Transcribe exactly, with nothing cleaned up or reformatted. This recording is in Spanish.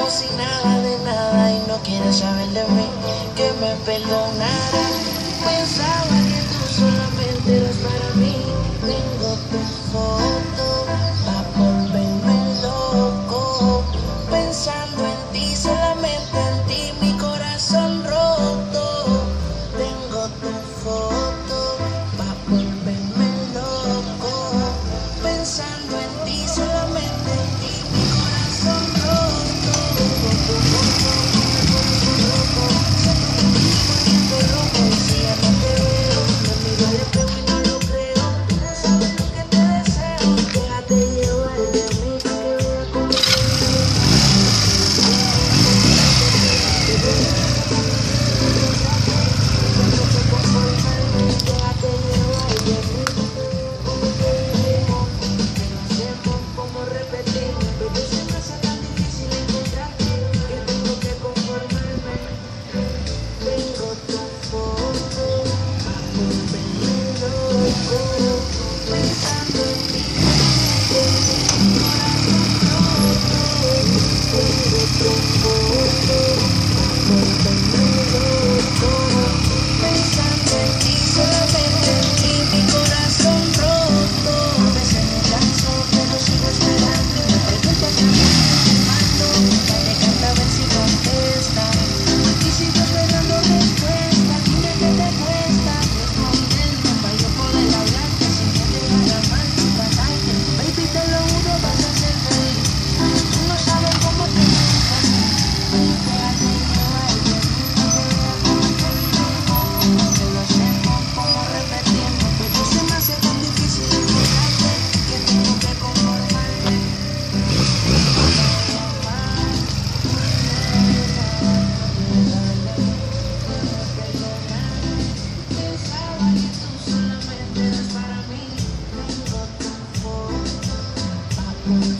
como si nada de nada y no quieres saber de mí, que me perdonara. Pensaba que tú solamente eras para mí. Tengo tu foto pa' volverme loco, pensando en ti, solamente en ti, mi corazón roto. Tengo tu foto pa' volverme loco, pensando en ti, solamente en ti, mi corazón roto. Tengo tu foto pa' loco, siento que me estoy volviendo loco. Y si ya no te veo, me miro al espejo y no lo creo. Sabes lo que te deseo, déjate llevar de mí, pa' que veas cómo te para mí. Tengo tu foto pa'